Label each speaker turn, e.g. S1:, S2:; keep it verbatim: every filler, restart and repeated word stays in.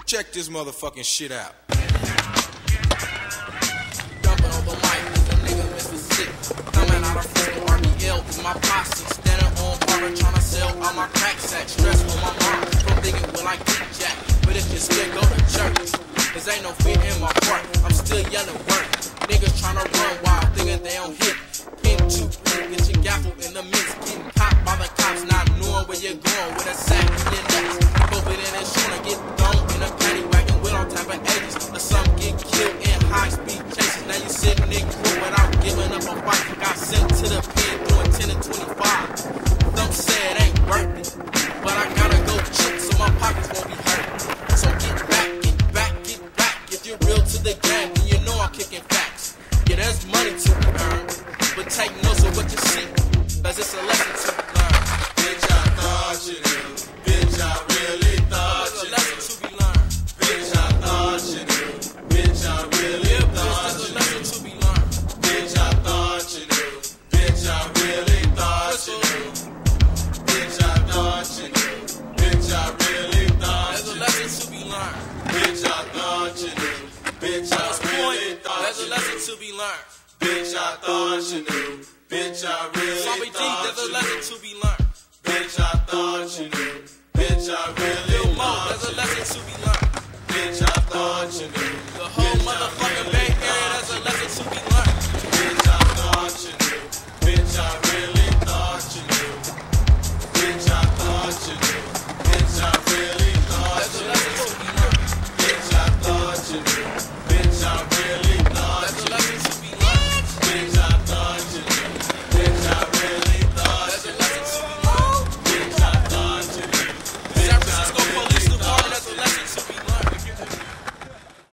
S1: Check this motherfucking shit out.
S2: Dumping on the mic, the nigga Mississippi. Coming out of Frisco, R B L is my posse. Standing on Harvard trying to sell all my crack sacks. Stress with my mom, from thinking will I get jack. But if you're scared, go to church. Cause ain't no fear in my heart, I'm still yelling work. Niggas trying to run wild, thinking they don't hit. Pin two, get your gaffle in the mix. Getting caught by the cops, not knowing where you're going with a sack in your nuts. Hoping that it's trying to get thrown in a paddy wagon with all type of ages. Or some get killed in high speed chases. Now you sitting in court without giving up a fight. Got sent to the pen doing ten and twenty-five. Some say it ain't worth it, but I gotta go chip so my pockets won't be hurt. So get back, get back, get back. If you're real to the game, then you know I'm kicking facts. Yeah, there's money to be earned, but take notes of what you see, cause it's a lesson to be learned.
S3: Bitch, I thought you knew. Bitch, I really thought you knew.
S2: There's a lesson to be learned.
S3: Bitch, I thought you knew. Bitch, I really
S2: Yeah,
S3: thought
S2: bitch, there's a
S3: you
S2: lesson
S3: knew.
S2: to be learned.
S3: Bitch, I thought you knew. Bitch, I really thought you knew. Bitch, I thought you knew. Bitch, I really thought
S2: There's a
S3: you
S2: lesson
S3: knew.
S2: to be learned.
S3: Bitch, I thought you knew. Bitch, I
S2: Just
S3: really
S2: point,
S3: thought
S2: there's a
S3: you
S2: lesson
S3: knew.
S2: to be learned.
S3: Bitch, I thought you knew. Bitch, I
S2: Sloppy
S3: really
S2: D,
S3: thought
S2: there's a
S3: you
S2: lesson
S3: knew.
S2: to be learned.
S3: Bitch, I thought you knew. Bitch, I really